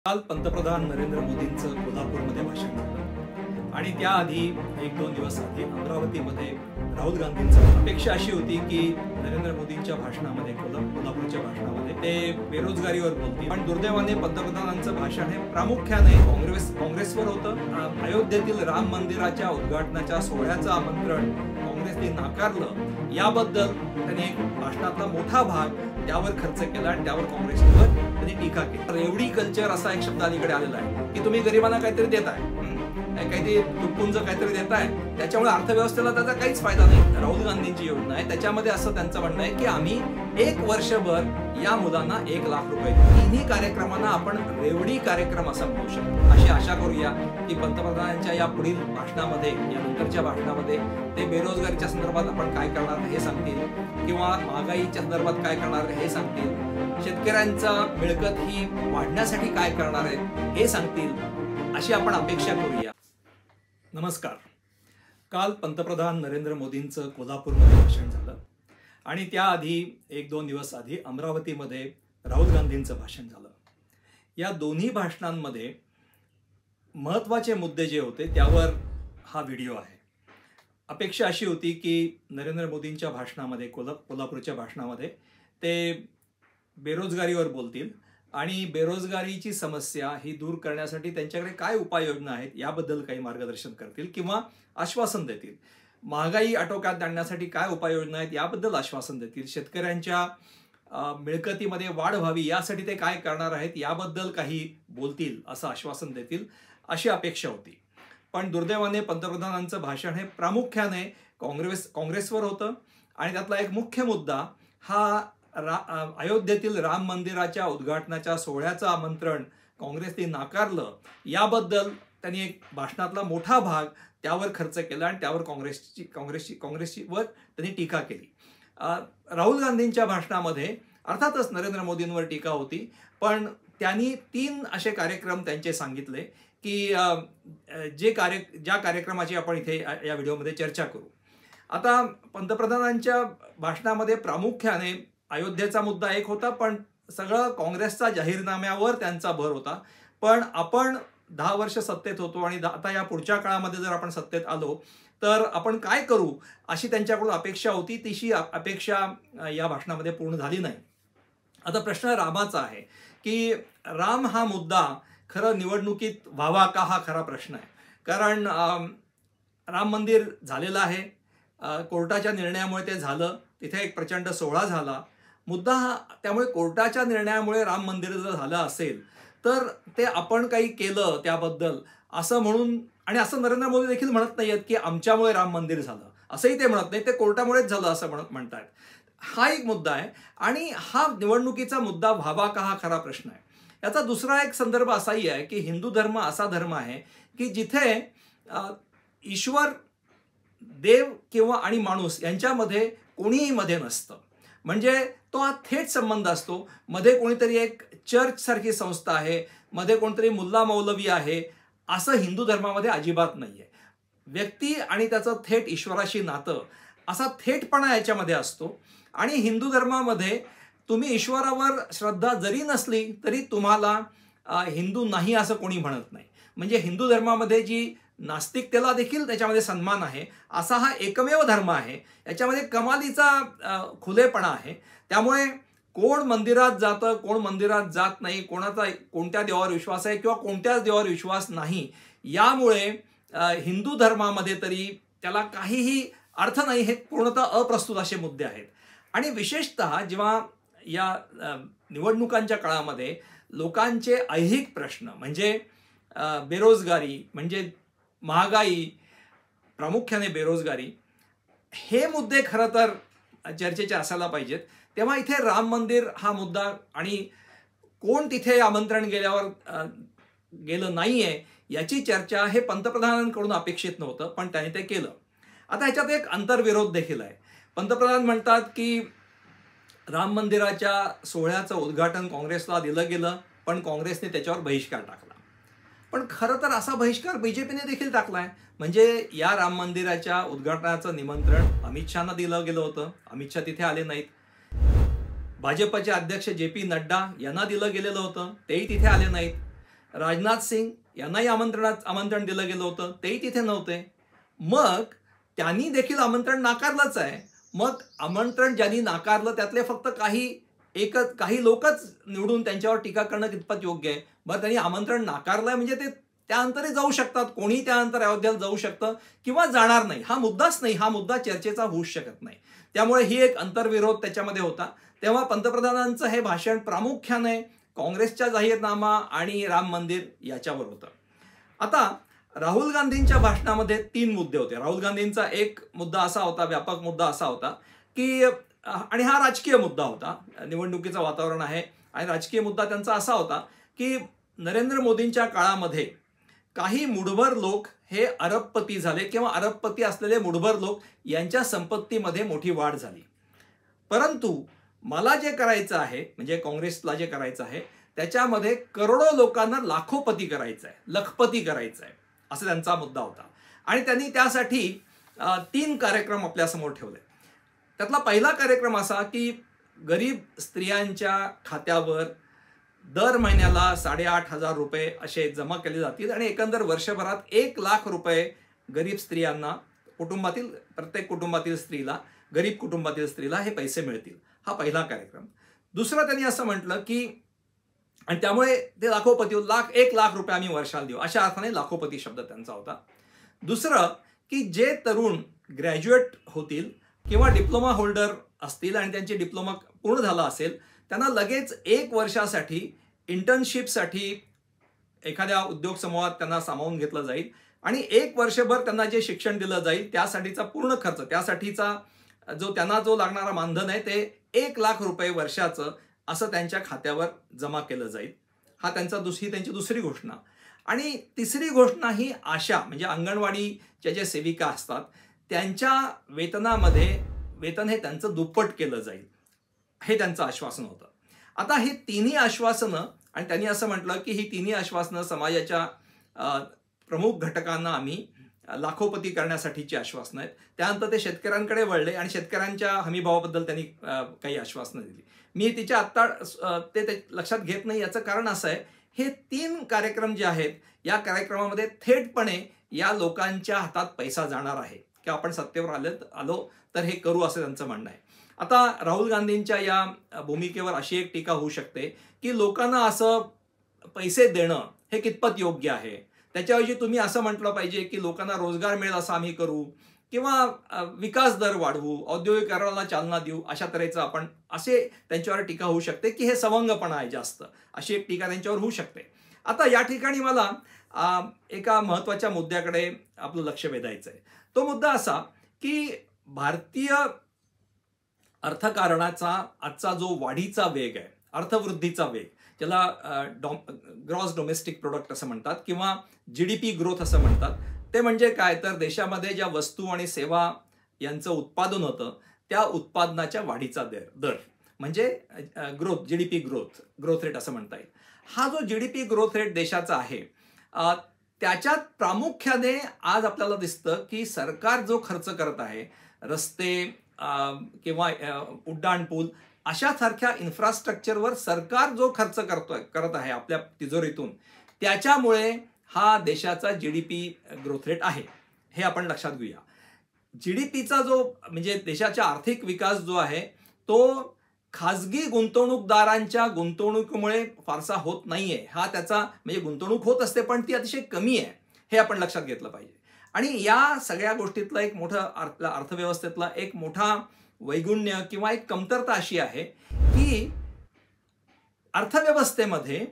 काल पंतप्रधान नरेंद्र मोदींचं कोल्हापूरमध्ये भाषण झालं आणि त्याआधी एक दोन दिवस आधी अमरावतीमध्ये राहुल गांधींचं अपेक्षा अशी होती की नरेंद्र मोदींच्या भाषणामध्ये कोल्हापूरच्या भाषणामध्ये ते बेरोजगारीवर बोलतील, पण दुर्दैवाने पंतप्रधानांचं भाषण हे प्रामुख्याने काँग्रेसवर होतं। अयोध्येतील राम मंदिराच्या उद्घाटनाच्या सोहळ्याचं आमंत्रण काँग्रेसने नाकारलं, याबद्दल त्यांनी एक भाषणातला मोठा भाग त्यावर खर्च केला आणि त्यावर काँग्रेसवर त्यांनी टीका केली। तर एवढी कल्चर असा एक शब्द अलीकडे आलेला आहे की तुम्ही गरिबांना काहीतरी देताय, काहीतरी तुटपुंज काहीतरी देताय, त्याच्यामुळे अर्थव्यवस्थेला त्याचा काहीच फायदा नाही। राहुल गांधींची योजना आहे त्याच्यामध्ये असं त्यांचं म्हणणं आहे की आम्ही एक वर्षभर या मुलांना 1 लाख रुपये तिन्ही कार्यक्रमांना आपण रेवडी कार्यक्रम असा म्हणू शकतो। अशी आशा करूया की पंतप्रधानांच्या या पुढील भाषणामध्ये, या नंतरच्या भाषणामध्ये ते बेरोजगारीच्या संदर्भात आपण काय करणार हे सांगतील, किंवा महागाईच्या संदर्भात काय करणार हे सांगतील, शेतकऱ्यांचा मिळकत ही वाढण्यासाठी काय करणार आहेत हे सांगतील, अशी आपण अपेक्षा करूया। नमस्कार। काल पंतप्रधान नरेंद्र मोदींचं कोल्हापूरमध्ये भाषण झालं आणि त्याआधी एक दोन दिवस आधी अमरावतीमध्ये राहुल गांधींचं भाषण झालं। या दोन्ही भाषणांमध्ये महत्त्वाचे मुद्दे जे होते त्यावर हा व्हिडिओ आहे। अपेक्षा अशी होती की नरेंद्र मोदींच्या भाषणामध्ये, कोल्हापूरच्या भाषणामध्ये ते बेरोजगारीवर बोलतील आणि बेरोजगारीची समस्या ही दूर करण्यासाठी त्यांच्याकडे काय उपाययोजना आहेत याबद्दल काही मार्गदर्शन करतील किंवा आश्वासन देतील। महागाई आटोक्यात आणण्यासाठी काय उपाययोजना आहेत याबद्दल आश्वासन देतील। शेतकऱ्यांच्या मिळकतीमध्ये वाढ व्हावी यासाठी ते काय करणार आहेत याबद्दल काही बोलतील, असं आश्वासन देतील, अशी अपेक्षा होती। पण दुर्दैवाने पंतप्रधानांचं भाषण हे प्रामुख्याने काँग्रेसवर होतं आणि त्यातला एक मुख्य मुद्दा हा अयोध्येतील राम मंदिराच्या उद्घाटनाच्या सोहळ्याचं आमंत्रण काँग्रेसने नाकारलं, याबद्दल त्यांनी एक भाषणातला मोठा भाग त्यावर खर्च केला आणि त्यावर काँग्रेसवर त्यांनी टीका केली। राहुल गांधींच्या भाषणामध्ये अर्थातच नरेंद्र मोदींवर टीका होती, पण त्यांनी 3 असे कार्यक्रम त्यांचे सांगितले की ज्या कार्यक्रमाची आपण इथे या व्हिडिओमध्ये चर्चा करू। आता पंतप्रधानांच्या भाषणामध्ये प्रामुख्याने अयोध्येचा मुद्दा एक होता, पण सगळं काँग्रेसचा जाहीरनाम्यावर त्यांचा भर होता। पण आपण 10 वर्ष सत्तेत होतो आणि आता या पुढच्या काळामध्ये जर आपण सत्तेत आलो तर आपण काय करू अशी त्यांच्याकडून अपेक्षा होती। तशी अपेक्षा या भाषणामध्ये पूर्ण झाली नाही। आता प्रश्न रामाचा आहे की राम हा मुद्दा खरं निवडणुकीत व्हावा का, हा खरा प्रश्न आहे। कारण राम मंदिर झालेलं आहे, कोर्टाच्या निर्णयामुळे ते झालं, तिथे एक प्रचंड सोहळा झाला। मुद्दा हा त्यामुळे कोर्टाच्या निर्णयामुळे राम मंदिर जर झालं असेल तर ते आपण काही केलं त्याबद्दल असं म्हणून, आणि असं नरेंद्र मोदी देखील म्हणत नाहीयेत की आमच्यामुळे राम मंदिर झालं, असंही ते म्हणत नाही, ते कोर्टामुळेच झालं असं म्हणतायत। हा एक मुद्दा आहे आणि हा निवडणुकीचा मुद्दा व्हावा का, हा खरा प्रश्न आहे। याचा दुसरा एक संदर्भ असाही आहे की हिंदू धर्म असा धर्म आहे की जिथे ईश्वर, देव किंवा आणि माणूस यांच्यामध्ये कोणीही मध्ये नसतं, म्हणजे तो हा थेट संबंध असतो। मध्ये कोणीतरी एक चर्च सारखी संस्था आहे, मध्ये कोणतरी मुल्ला मौलवी आहे, असं हिंदू धर्मामध्ये अजिबात नाहीये। व्यक्ती आणि त्याचं थेट ईश्वराशी नातं असा थेटपणा याच्यामध्ये असतो। आणि हिंदू धर्मामध्ये तुम्ही ईश्वरावर श्रद्धा जरी नसली तरी तुम्हाला हिंदू नाही असं कोणी म्हणत नाही। म्हणजे हिंदू धर्मामध्ये जी नास्तिकतेला देखील त्याच्यामध्ये सन्मान आहे, असा हा एकमेव धर्म आहे। याच्यामध्ये कमालीचा खुलेपणा आहे। त्यामुळे कोण मंदिरात जातं, कोण मंदिरात जात नाही, कोणाचा कोणत्या देवावर विश्वास आहे किंवा कोणत्याच देवावर विश्वास नाही, यामुळे हिंदू धर्मामध्ये तरी त्याला काहीही अर्थ नाही, हे पूर्णतः अप्रस्तुत असे मुद्दे आहेत। आणि विशेषतः जेव्हा या निवडणुकांच्या काळामध्ये लोकांचे ऐहिक प्रश्न म्हणजे बेरोजगारी, म्हणजे महागाई, प्रामुख्याने बेरोजगारी, हे मुद्दे खरं तर चर्चेचे असायला पाहिजेत, तेव्हा इथे राम मंदिर हा मुद्दा आणि कोण तिथे आमंत्रण गेलं नाहीये याची चर्चा हे पंतप्रधानांकडून अपेक्षित नव्हतं, पण त्याने ते केलं। आता ह्याच्यात एक अंतर्विरोध देखील आहे। पंतप्रधान म्हणतात की राम मंदिराच्या सोहळ्याचं उद्घाटन काँग्रेसला दिलं गेलं, पण काँग्रेसने त्याच्यावर बहिष्कार टाकला। पण खरं तर असा बहिष्कार बीजेपीने देखील टाकलाय। म्हणजे या राम मंदिराच्या उद्घाटनाचं निमंत्रण अमित शहाना दिलं गेलं होतं, अमित शहा तिथे आले नाहीत। भाजपचे अध्यक्ष JP नड्डा यांना दिलं गेलेलं होतं, तेही तिथे आले नाहीत। राजनाथ सिंग यांनाही आमंत्रण दिलं गेलं होतं, तेही तिथे नव्हते. मग त्यांनी देखील आमंत्रण नाकारलंच आहे. मग आमंत्रण ज्यांनी नाकारलं त्यातले फक्त काही लोकच निवडून त्यांच्यावर टीका करणं कितपत योग्य आहे? बरं, त्यांनी आमंत्रण नाकारलंय म्हणजे ते त्यानंतरही जाऊ शकतात, कोणी त्यानंतर अयोध्येला जाऊ शकतं किंवा जाणार नाही, हा मुद्दाच नाही, हा मुद्दा चर्चेचा होऊच शकत नाही. त्यामुळे ही एक अंतर्विरोध त्याच्यामध्ये होता. तेव्हा पंतप्रधानांचं हे भाषण प्रामुख्याने काँग्रेसच्या जाहीरनामा आणि राम मंदिर याच्यावर होतं. आता राहुल गांधींच्या भाषणामध्ये 3 मुद्दे होते. राहुल गांधींचा एक मुद्दा असा होता, व्यापक मुद्दा असा होता की, आणि हा राजकीय मुद्दा होता, निवडणुकीचं वातावरण आहे आणि राजकीय मुद्दा त्यांचा असा होता की नरेंद्र मोदींच्या काळामध्ये काही मुठभर लोक हे अरबपती झाले किंवा अरबपती असलेले मुठभर लोक यांच्या संपत्तीमध्ये मोठी वाढ झाली. परंतु मला जे करायचं आहे, म्हणजे काँग्रेसला जे करायचं आहे, त्याच्यामध्ये करोडो लोकांना लाखोपती करायचं आहे, लखपती करायचं आहे, असा त्यांचा मुद्दा होता. आणि त्यांनी त्यासाठी 3 कार्यक्रम आपल्यासमोर ठेवले. त्यातला पहिला कार्यक्रम असा की गरीब स्त्रियांच्या खात्यावर दर महिन्याला 8,500 रुपये असे जमा केले जातील आणि एकंदर वर्षभरात 1 लाख रुपये गरीब स्त्रियांना, प्रत्येक कुटुंबातील स्त्रीला, गरीब कुटुंबातील स्त्रीला हे पैसे मिळतील. हा पहिला कार्यक्रम. दुसरा त्यांनी असं म्हटलं की, आणि त्यामुळे ते लाखोपती, 1 लाख रुपये आम्ही वर्षाला देऊ, अशा अर्थाने लाखोपती शब्द त्यांचा होता. दुसरं की जे तरुण ग्रॅज्युएट होतील किंवा डिप्लोमा होल्डर असतील आणि त्यांची डिप्लोमा पूर्ण झाला असेल, त्यांना लगेच 1 वर्षासाठी इंटर्नशिपसाठी एखाद्या उद्योग समूहात त्यांना सामावून घेतलं जाईल आणि 1 वर्षभर त्यांना जे शिक्षण दिलं जाईल त्यासाठीचा पूर्ण खर्च, त्यासाठीचा त्यांना जो लागणारा मानधन आहे ते 1 लाख रुपये वर्षाचं असं त्यांच्या खात्यावर जमा केलं जाईल. ही त्यांची दुसरी घोषणा. आणि तिसरी घोषणा ही आशा, म्हणजे अंगणवाडीच्या जे सेविका असतात त्यांच्या वेतनामध्ये वेतन हे त्यांचं दुप्पट केलं जाईल, हे त्यांचं आश्वासन होतं. आता ही 3ही आश्वासनं, आणि त्यांनी असं म्हटलं की ही 3ही आश्वासनं समाजाच्या प्रमुख घटकांना आम्ही लाखोपती करण्यासाठीची आश्वासनं आहेत. त्यानंतर ते शेतकऱ्यांकडे वळले आणि शेतकऱ्यांच्या हमीभावाबद्दल त्यांनी काही आश्वासनं दिली. मी तिच्या आत्ता ते लक्षात घेत नाही. याचं कारण असं आहे, हे 3 कार्यक्रम जे आहेत, या कार्यक्रमामध्ये थेटपणे या लोकांच्या हातात पैसा जाणार आहे की आपण सत्तेवर आलो तर हे करू, असं त्यांचं म्हणणं आहे. आता राहुल गांधींच्या या भूमिकेवर अशी एक टीका होऊ शकते की लोकांना असं पैसे देणं हे कितपत योग्य आहे. त्याच्याऐवजी तुम्ही असं म्हटलं पाहिजे की लोकांना रोजगार मिळेल असं आम्ही करू किंवा विकास दर वाढवू, औद्योगिकरणाला चालना देऊ, अशा तऱ्हेचं आपण, असे त्यांच्यावर टीका होऊ शकते की हे सवंगपणा आहे जास्त, अशी एक टीका त्यांच्यावर होऊ शकते. आता या ठिकाणी मला एका महत्त्वाच्या मुद्द्याकडे आपलं लक्ष वेधायचं आहे. तो मुद्दा असा की भारतीय अर्थकारणाचा आजचा जो वाढीचा वेग आहे, अर्थवृद्धीचा वेग, ज्याला ग्रॉस डोमेस्टिक प्रोडक्ट असं म्हणतात किंवा GDP ग्रोथ असं म्हणतात, ते म्हणजे काय, तर देशामध्ये ज्या वस्तू आणि सेवा यांचं उत्पादन होतं त्या उत्पादनाच्या वाढीचा दर म्हणजे ग्रोथ, GDP ग्रोथ रेट असं म्हणता येईल. हा जो GDP ग्रोथ रेट देशाचा आहे, त्याच्यात प्रामुख्याने आज आपल्याला दिसतं की सरकार जो खर्च करत आहे, रस्ते किंवा उड्डाण पूल अशा सारख्या इन्फ्रास्ट्रक्चरवर सरकार जो खर्च करत आहे आपल्या तिजोरीतून, त्याच्यामुळे हा देशाचा GDP ग्रोथ रेट आहे, हे आपण लक्षात घेऊया. GDPचा जो, म्हणजे देशाचा आर्थिक विकास जो आहे, तो खाजगी गुंतवणूकदारांच्या गुंतवणुकीमुळे फारसा होत नाहीये. हा त्याचा, म्हणजे गुंतवणूक होत असते पण ती अतिशय कमी आहे, हे आपण लक्षात घेतलं पाहिजे. आणि या सगळ्या गोष्टीतला एक मोठा अर्थव्यवस्थेतला एक मोठा वैगुण्य किंवा एक कमतरता अशी आहे की अर्थव्यवस्थेमध्ये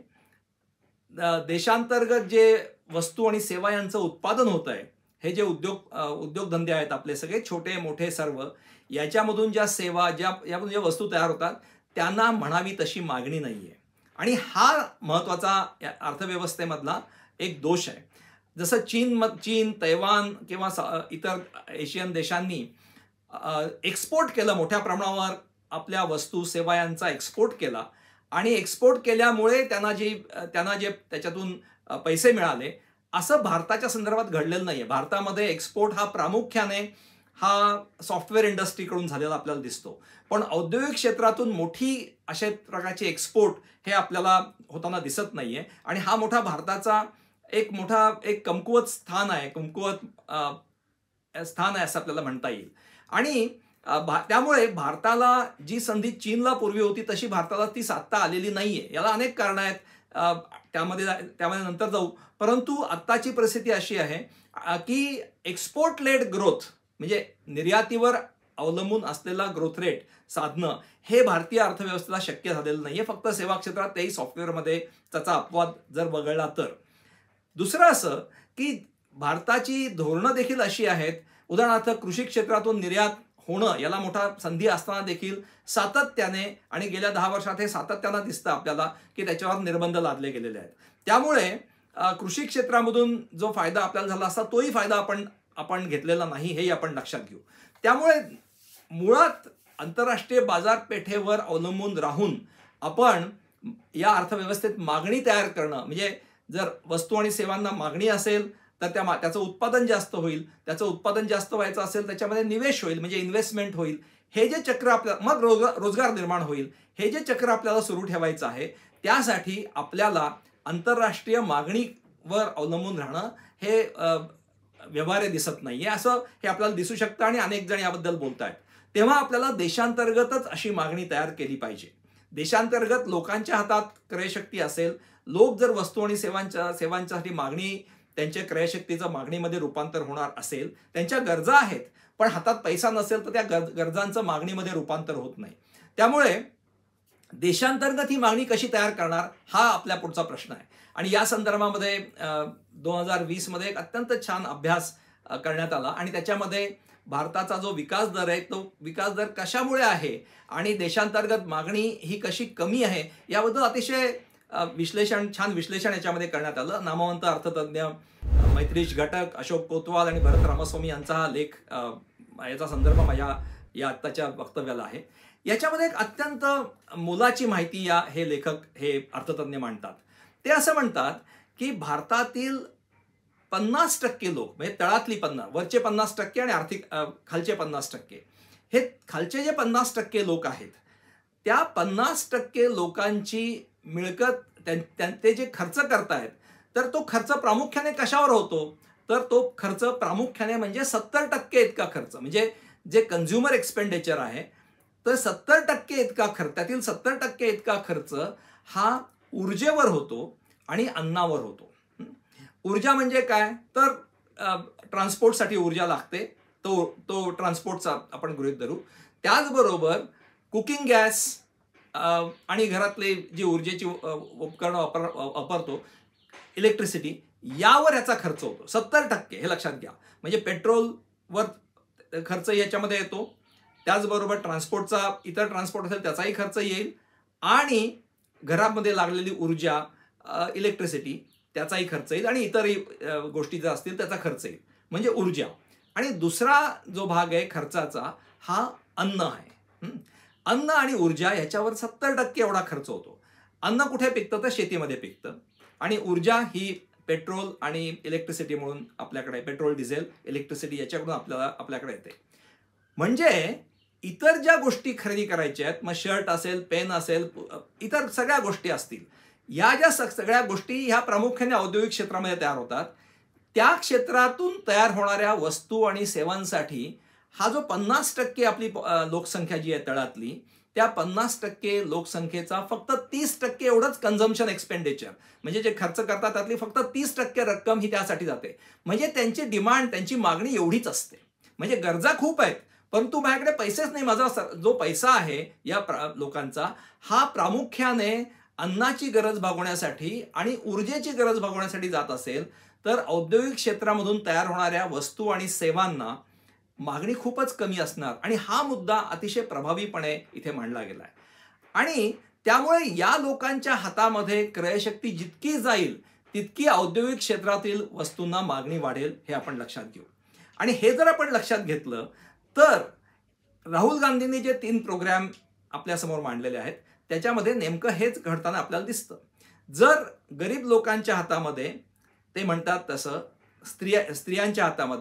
देशांतर्गत जे वस्तू आणि सेवा यांचं उत्पादन होत आहे, हे जे उद्योगधंदे आहेत आपले सगळे छोटे मोठे सर्व, याच्यामधून ज्या सेवा, यामधून ज्या वस्तू तयार होतात त्यांना म्हणावी तशी मागणी नाहीये. आणि हा महत्त्वाचा अर्थव्यवस्थेमधला एक दोष आहे. जसं चीन, तैवान किंवा इतर एशियन देशांनी एक्सपोर्ट केलं, मोठ्या प्रमाणावर आपल्या वस्तू सेवा यांचा एक्सपोर्ट केला आणि एक्सपोर्ट केल्यामुळे त्यांना जे त्याच्यातून पैसे मिळाले, असं भारताच्या संदर्भात घडलेलं नाहीये. भारतामध्ये एक्सपोर्ट हा प्रामुख्याने हा सॉफ्टवेअर इंडस्ट्रीकडून झालेला आपल्याला दिसतो. पण औद्योगिक क्षेत्रातून मोठी अशा प्रकारची एक्सपोर्ट हे आपल्याला होताना दिसत नाहीये. आणि हा मोठा भारताचा एक कमकुवत स्थान आहे, स्थान आहे असं आपल्याला म्हणता येईल. आणि त्यामुळे भारताला जी संधी चीनला पूर्वी होती तशी भारताला ती साधता आलेली नाहीये. याला अनेक कारणं आहेत, त्यामध्ये नंतर जाऊ. परंतु आत्ताची परिस्थिती अशी आहे की एक्सपोर्ट लेड ग्रोथ म्हणजे निर्यातीवर अवलंबून असलेला ग्रोथ रेट साधणं हे भारतीय अर्थव्यवस्थेला शक्य झालेलं नाहीये, फक्त सेवा क्षेत्रात, तेही सॉफ्टवेअरमध्ये त्याचा अपवाद जर वगळला तर. दुसरं असं की भारताची धोरणं देखील अशी आहेत, उदाहरणार्थ कृषी क्षेत्रातून निर्यात होणं याला मोठा संधी असताना देखील सातत्याने आणि गेल्या 10 वर्षात हे सातत्यानं दिसतं आपल्याला की त्याच्यावर निर्बंध लादले गेलेले आहेत. त्यामुळे कृषी क्षेत्रामधून जो फायदा आपल्याला झाला असता तोही फायदा आपण घेतलेला नाही, हेही आपण लक्षात घेऊ. त्यामुळे मुळात आंतरराष्ट्रीय बाजारपेठेवर अवलंबून राहून आपण या अर्थव्यवस्थेत मागणी तयार करणं, म्हणजे जर वस्तू आणि सेवांना मागणी असेल तर त्याचं उत्पादन जास्त होईल, त्याचं उत्पादन जास्त व्हायचं असेल त्याच्यामध्ये निवेश होईल, म्हणजे इन्व्हेस्टमेंट होईल. हे जे चक्र मग रोजगार निर्माण होईल. हे जे चक्र आपल्याला सुरू ठेवायचं आहे त्यासाठी आपल्याला आंतरराष्ट्रीय मागणीवर अवलंबून राहणं हे व्यवहार्य दिसत नाहीये, असं हे आपल्याला दिसू शकतं आणि अनेक जण याबद्दल बोलतायत. तेव्हा आपल्याला देशांतर्गतच अशी मागणी तयार केली पाहिजे. देशांतर्गत लोकांच्या हातात क्रयशक्ती असेल, लोक जर वस्तू आणि सेवांसाठी मागणी, त्यांच्या क्रयशक्तीचं मागणीमध्ये रूपांतर होणार असेल, त्यांच्या गरजा आहेत पण हातात पैसा नसेल तर त्या गरजांचं मागणीमध्ये रूपांतर होत नाही. त्यामुळे देशांतर्गत ही मागणी कशी तयार करणार हा आपल्या पुढचा प्रश्न आहे. आणि या संदर्भामध्ये 2020 मध्ये एक अत्यंत छान अभ्यास करण्यात आला आणि त्याच्यामध्ये भारताचा जो विकास दर आहे तो विकास दर कशामुळे आहे आणि देशांतर्गत मागणी ही कशी कमी आहे याबद्दल अतिशय छान विश्लेषण याच्यामध्ये करण्यात आलं. नामवंत अर्थतज्ञ मैत्रीश घटक, अशोक कोतवाल आणि भरत रामस्वामी यांचा हा लेख, याचा संदर्भ माझ्या या आत्ताच्या वक्तव्याला आहे. याच्यामध्ये एक अत्यंत मोलाची माहिती हे लेखक, हे अर्थतज्ञ मांडतात. ते असं म्हणतात की भारतातील 50% लोक, म्हणजे तळातली वरचे 50% आणि आर्थिक खालचे 50%, हे खालचे जे 50% लोक आहेत त्या 50% लोकांची मिळकत, ते जे खर्च करतायत तर तो खर्च प्रामुख्याने कशावर होतो, तर तो खर्च प्रामुख्याने म्हणजे 70% इतका खर्च, म्हणजे जे कन्झ्युमर एक्सपेंडिचर आहे तर 70% इतका खर्च, त्यातील 70% इतका खर्च हा ऊर्जेवर होतो आणि अन्नावर होतो. ऊर्जा म्हणजे काय, तर ट्रान्सपोर्टसाठी ऊर्जा लागते, तो ट्रान्सपोर्टचा आपण गृहीत धरू. त्याचबरोबर कुकिंग गॅस आणि घरातले जी ऊर्जेची उपकरणं वापरतो, इलेक्ट्रिसिटी, यावर याचा खर्च होतो 70%. हे लक्षात घ्या. म्हणजे पेट्रोलवर खर्च याच्यामध्ये येतो, त्याचबरोबर इतर ट्रान्सपोर्ट असेल त्याचाही खर्च येईल आणि घरामध्ये लागलेली ऊर्जा, इलेक्ट्रिसिटी, त्याचाही खर्च येईल आणि इतरही गोष्टी जर असतील त्याचा खर्च येईल, म्हणजे ऊर्जा. आणि दुसरा जो भाग आहे खर्चाचा हा अन्न आहे. अन्न आणि ऊर्जा ह्याच्यावर 70% एवढा खर्च होतो. अन्न कुठे पिकतं तर शेतीमध्ये पिकतं आणि ऊर्जा ही पेट्रोल आणि इलेक्ट्रिसिटी म्हणून आपल्याकडे, पेट्रोल, डिझेल, इलेक्ट्रिसिटी याच्याकडून आपल्याकडे येते. म्हणजे इतर ज्या गोष्टी खरेदी करायच्या आहेत, मग शर्ट असेल, पेन असेल, इतर सगळ्या गोष्टी असतील, या ज्या सगळ्या गोष्टी ह्या प्रामुख्याने औद्योगिक क्षेत्रामध्ये तयार होतात. त्या क्षेत्रातून तयार होणाऱ्या वस्तू आणि सेवांसाठी हा जो 50% आपली लोकसंख्या जी आहे तळातली, त्या 50% लोकसंख्येचा फक्त 30% एवढंच कन्झम्पशन एक्सपेंडिचर, म्हणजे जे खर्च करतात त्यातली फक्त 30% रक्कम ही त्यासाठी जाते. म्हणजे त्यांची डिमांड, त्यांची मागणी एवढीच असते. म्हणजे गरजा खूप आहेत परंतु माझ्याकडे पैसेच नाही. माझा जो पैसा आहे या लोकांचा हा प्रामुख्याने अन्नाची गरज भागवण्यासाठी आणि ऊर्जेची गरज भागवण्यासाठी जात असेल तर औद्योगिक क्षेत्रामधून तयार होणाऱ्या वस्तू आणि सेवांना मागणी खूपच कमी असणार. आणि हा मुद्दा अतिशय प्रभावीपणे इथे मांडला गेलाय. आणि त्यामुळे या लोकांच्या हातामध्ये क्रयशक्ती जितकी जाईल तितकी औद्योगिक क्षेत्रातील वस्तूंना मागणी वाढेल, हे आपण लक्षात घेऊ. आणि हे जर आपण लक्षात घेतलं तर राहुल गांधींनी जे 3 प्रोग्राम आपल्यासमोर मांडलेले आहेत त्याच्यामध्ये नेमकं हेच घडताना आपल्याला दिसतं. जर गरीब लोकांच्या हातामध्ये, ते म्हणतात तसं स्त्रियांच्या हातामध्ये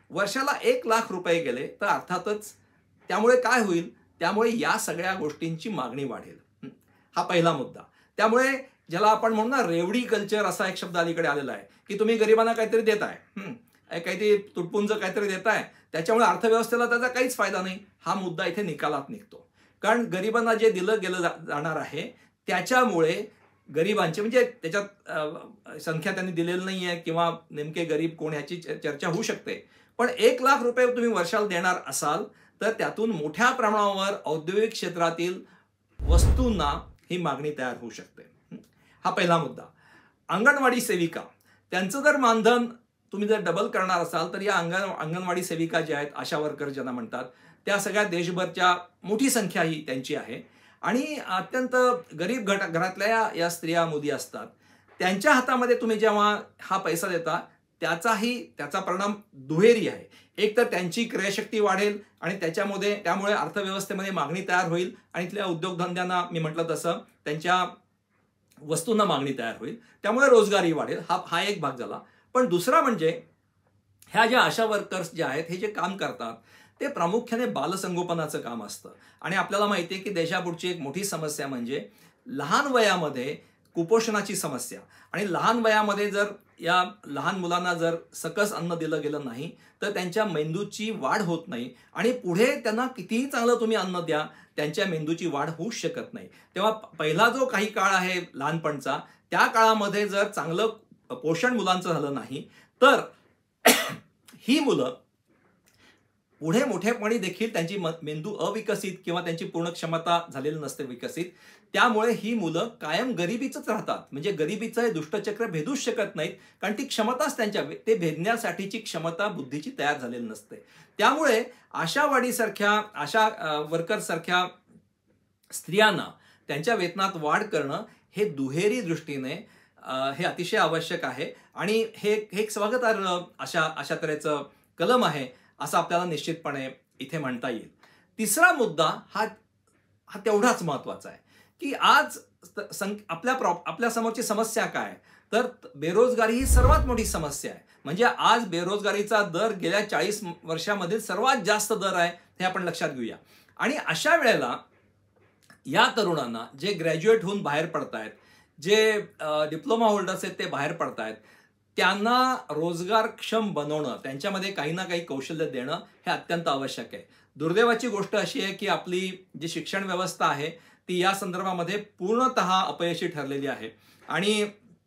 वर्षाला 1,00,000 रुपये गेले तर अर्थातच त्यामुळे काय होईल, त्यामुळे या सगळ्या गोष्टींची मागणी वाढेल. हा पहिला मुद्दा. त्यामुळे ज्याला आपण म्हणू ना रेवडी कल्चर असा एक शब्द अलीकडे आलेला आहे, की तुम्ही गरिबांना काहीतरी देताय, काहीतरी तुटपुंज काहीतरी देताय, त्याच्यामुळे अर्थव्यवस्थेला त्याचा काहीच फायदा नाही. हा मुद्दा इथे निकालात निघतो. कारण गरिबांना जे दिलं गेलं जाणार आहे त्याच्यामुळे गरिबांचे म्हणजे त्याच्यात संख्या त्यांनी दिलेली नाही आहे किंवा नेमके गरीब कोण याची चर्चा होऊ शकते. पण 1,00,000 रुपये तुम्ही वर्षाला देणार असाल तर त्यातून मोठ्या प्रमाणावर औद्योगिक क्षेत्रातील वस्तूंना ही मागणी तयार होऊ शकते. हा पहिला मुद्दा. अंगणवाडी सेविका त्यांचं जर मानधन तुम्ही जर डबल करणार असाल तर या अंगणवाडी सेविका ज्या आहेत, आशा वर्कर ज्यांना म्हणतात, त्या सगळ्या देशभरच्या मोठी संख्या ही त्यांची आहे आणि अत्यंत गरीब घरातल्या या स्त्रिया मुली असतात. त्यांच्या हातामध्ये तुम्ही जेव्हा हा पैसा देता त्याचा परिणाम दुहेरी आहे. एक तर त्यांची क्रयशक्ती वाढेल आणि त्यामुळे अर्थव्यवस्थेमध्ये मागणी तयार होईल आणि इथल्या उद्योगधंद्यांना मी म्हटलं तसं त्यांच्या वस्तूंना मागणी तयार होईल, त्यामुळे रोजगारही वाढेल. हा एक भाग झाला. पण दुसरा म्हणजे ह्या ज्या आशा वर्कर्स ज्या आहेत हे जे काम करतात ते प्रामुख्याने बालसंगोपनाचं काम असतं आणि आपल्याला माहिती आहे की देशापुढची एक मोठी समस्या म्हणजे लहान वयामध्ये कुपोषणाची समस्या. आणि लहान वयामध्ये जर या लहान मुलांना जर सकस अन्न दिलं गेलं नाही तर त्यांच्या मेंदूची वाढ होत नाही आणि पुढे त्यांना कितीही चांगलं तुम्ही अन्न द्या त्यांच्या मेंदूची वाढ होऊच शकत नाही. तेव्हा पहिला जो काही काळ आहे लहानपणचा, त्या काळामध्ये जर चांगलं पोषण मुलांचं झालं नाही तर ही मुलं पुढे मोठेपणी देखील त्यांची मेंदू अविकसित किंवा त्यांची पूर्ण क्षमता झालेली नसते विकसित. त्यामुळे ही मुलं कायम गरिबीच राहतात. म्हणजे गरिबीचं हे दुष्टचक्र भेदूच शकत नाहीत कारण ती क्षमताच ते भेदण्यासाठीची क्षमता बुद्धीची तयार झालेली नसते. त्यामुळे आशा वर्करसारख्या स्त्रियांना त्यांच्या वेतनात वाढ करणं हे दुहेरी दृष्टीने हे अतिशय आवश्यक आहे आणि हे एक स्वागतार्ह अशा तऱ्हेचं कलम आहे असं आपल्याला निश्चितपणे इथे म्हणता येईल. तिसरा मुद्दा हा तेवढाच महत्वाचा आहे की आज आपल्या समोरची समस्या काय, तर बेरोजगारी ही सर्वात मोठी समस्या आहे. म्हणजे आज बेरोजगारीचा दर गेल्या 40 वर्षामध्ये सर्वात जास्त दर आहे हे आपण लक्षात घेऊया. आणि अशा वेळेला या तरुणांना जे ग्रॅज्युएट होऊन बाहेर पडतायत, जे डिप्लोमा होल्डर्स आहेत ते बाहेर पडतायत, त्यांना रोजगारक्षम बनवणं, त्यांच्यामध्ये काही ना काही कौशल्य देणं हे अत्यंत आवश्यक आहे. दुर्दैवाची गोष्ट अशी आहे की आपली जी शिक्षण व्यवस्था आहे ती या संदर्भामध्ये पूर्णतः अपयशी ठरलेली आहे आणि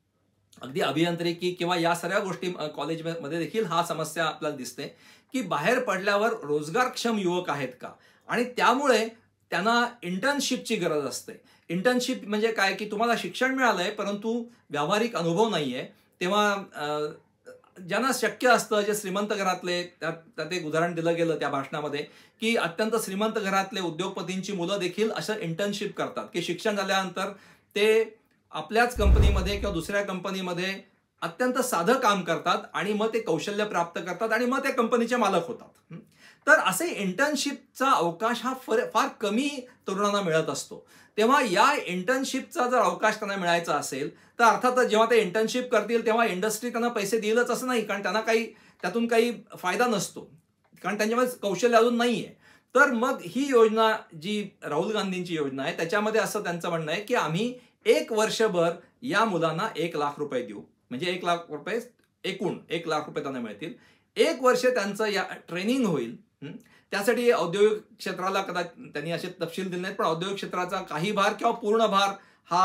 अगदी अभियांत्रिकी किंवा या सर्व गोष्टी कॉलेजमध्ये देखील हा समस्या आपल्याला दिसते की बाहेर पडल्यावर रोजगारक्षम युवक आहेत का, आणि त्यामुळे त्यांना इंटर्नशिपची गरज असते. इंटर्नशिप म्हणजे काय की तुम्हाला शिक्षण मिळालंय परंतु व्यावहारिक अनुभव नाहीये. तेव्हा ज्यांना शक्य असतं, जे श्रीमंत घरातले, त्यात एक उदाहरण दिलं गेलं त्या भाषणामध्ये की अत्यंत श्रीमंत घरातले उद्योगपतींची मुलं देखील असं इंटर्नशिप करतात की शिक्षण झाल्यानंतर ते आपल्याच कंपनीमध्ये किंवा दुसऱ्या कंपनीमध्ये अत्यंत साधं काम करतात आणि मग ते कौशल्य प्राप्त करतात आणि मग त्या कंपनीचे मालक होतात. तर असे इंटर्नशिपचा अवकाश हा फार कमी तरुणांना मिळत असतो. तेव्हा या इंटर्नशिपचा जर अवकाश त्यांना मिळायचा असेल तर अर्थातच जेव्हा ते इंटर्नशिप करतील तेव्हा इंडस्ट्री त्यांना पैसे देईलच असं नाही, कारण त्यांना त्यातून काही फायदा नसतो कारण त्यांच्यामध्ये कौशल्य अजून नाहीये. तर मग ही योजना जी राहुल गांधींची योजना आहे त्याच्यामध्ये असं त्यांचं म्हणणं आहे की आम्ही 1 वर्षभर या मुलांना 1,00,000 रुपये देऊ, म्हणजे 1,00,000 रुपये एकूण 1,00,000 रुपये त्यांना मिळतील. 1 वर्ष त्यांचं या ट्रेनिंग होईल. त्यासाठी औद्योगिक क्षेत्राला कदाचित त्यांनी असे तपशील दिले नाहीत, पण औद्योगिक क्षेत्राचा काही भार किंवा पूर्ण भार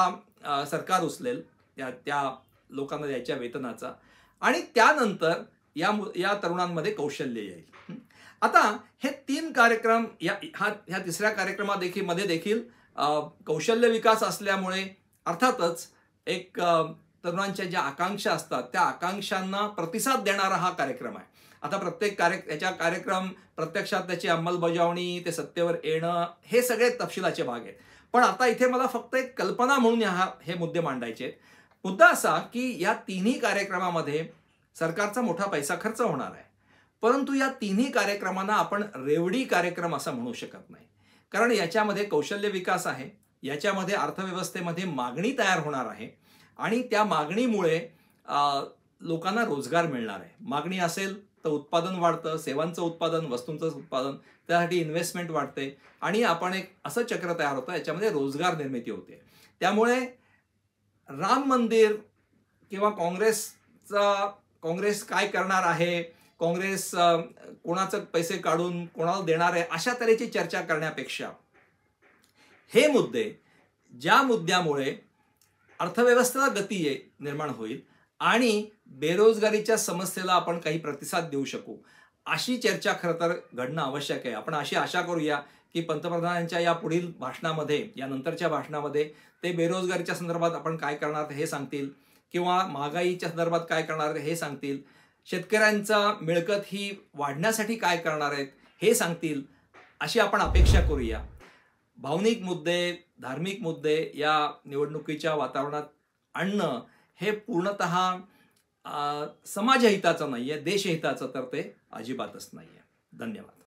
हा सरकार उचलेल त्या लोकांना द्यायच्या वेतनाचा, आणि त्यानंतर या तरुणांमध्ये कौशल्य येईल. आता हे 3 कार्यक्रम ह्या तिसऱ्या कार्यक्रमामध्ये देखील कौशल्य विकास असल्यामुळे अर्थातच एक तरुणांच्या ज्या आकांक्षा असतात त्या आकांक्षांना प्रतिसाद देणारा हा कार्यक्रम आहे. आता प्रत्येक कार्यक्रम प्रत्यक्षात त्याची अंमलबजावणी, ते सत्तेवर येणं, हे सगळे तपशिलाचे भाग आहेत. पण आता इथे मला फक्त एक कल्पना म्हणून हे मुद्दे मांडायचे आहेत. मुद्दा असा की या तिन्ही कार्यक्रमामध्ये सरकारचा मोठा पैसा खर्च होणार आहे, परंतु या तिन्ही कार्यक्रमांना आपण रेवडी कार्यक्रम असं म्हणू शकत नाही, कारण याच्यामध्ये कौशल्य विकास आहे, याच्यामध्ये अर्थव्यवस्थेमध्ये मागणी तयार होणार आहे आणि त्या मागणीमुळे लोकांना रोजगार मिळणार आहे. मागणी असेल तर उत्पादन वाढतं, सेवांचं उत्पादन, वस्तूंचं उत्पादन, त्यासाठी इन्व्हेस्टमेंट वाढते आणि आपण एक असं चक्र तयार होतं, याच्यामध्ये रोजगार निर्मिती होते. त्यामुळे राम मंदिर किंवा काँग्रेस काय करणार आहे, काँग्रेस कोणाचं पैसे काढून कोणाला देणार आहे, अशा तऱ्हेची चर्चा करण्यापेक्षा हे मुद्दे, ज्या मुद्द्यामुळे अर्थव्यवस्थेला गती निर्माण होईल आणि बेरोजगारीच्या समस्येला आपण काही प्रतिसाद देऊ शकू, अशी चर्चा खरं तर घडणं आवश्यक आहे. आपण अशी आशा करूया की पंतप्रधानांच्या या पुढील भाषणामध्ये, या नंतरच्या भाषणामध्ये ते बेरोजगारीच्या संदर्भात आपण काय करणार हे सांगतील, किंवा महागाईच्या संदर्भात काय करणार हे सांगतील, शेतकऱ्यांचा मिळकत ही वाढण्यासाठी काय करणार आहेत हे सांगतील, अशी आपण अपेक्षा करूया. भावनिक मुद्दे, धार्मिक मुद्दे या निवडणुकीच्या वातावरणात आणणं हे पूर्णतः समाजहिताचं नाहीये, देशहिताचं तर ते अजिबातच नाहीये. धन्यवाद.